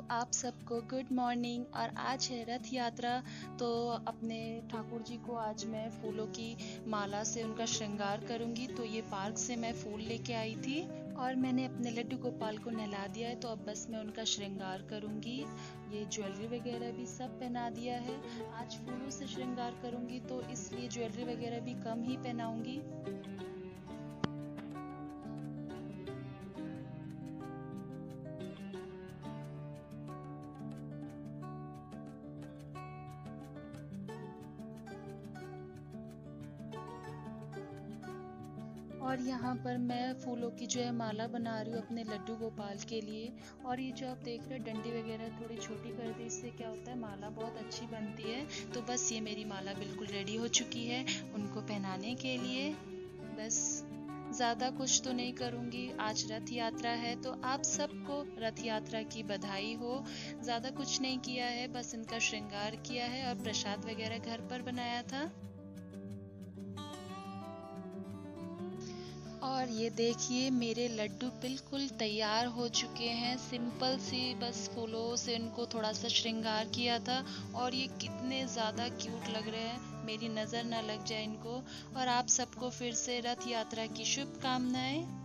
आप सबको good morning. और आज है रथ यात्रा, तो अपने ठाकुर जी को आज मैं फूलों की माला से उनका श्रृंगार करूंगी। तो ये पार्क से मैं फूल लेके आई थी और मैंने अपने लड्डू गोपाल को नहला दिया है। तो अब बस मैं उनका श्रृंगार करूंगी। ये ज्वेलरी वगैरह भी सब पहना दिया है। आज फूलों से श्रृंगार करूंगी तो इसलिए ज्वेलरी वगैरह भी कम ही पहनाऊंगी। और यहाँ पर मैं फूलों की जो है माला बना रही हूँ अपने लड्डू गोपाल के लिए। और ये जो आप देख रहे हैं डंडी वगैरह थोड़ी छोटी कर दी, इससे क्या होता है माला बहुत अच्छी बनती है। तो बस ये मेरी माला बिल्कुल रेडी हो चुकी है उनको पहनाने के लिए। बस ज़्यादा कुछ तो नहीं करूँगी। आज रथ यात्रा है तो आप सबको रथ यात्रा की बधाई हो। ज़्यादा कुछ नहीं किया है, बस इनका श्रृंगार किया है और प्रसाद वगैरह घर पर बनाया था। और ये देखिए मेरे लड्डू बिल्कुल तैयार हो चुके हैं। सिंपल सी बस फूलों से इनको थोड़ा सा श्रृंगार किया था और ये कितने ज़्यादा क्यूट लग रहे हैं, मेरी नज़र ना लग जाए इनको। और आप सबको फिर से रथ यात्रा की शुभकामनाएं।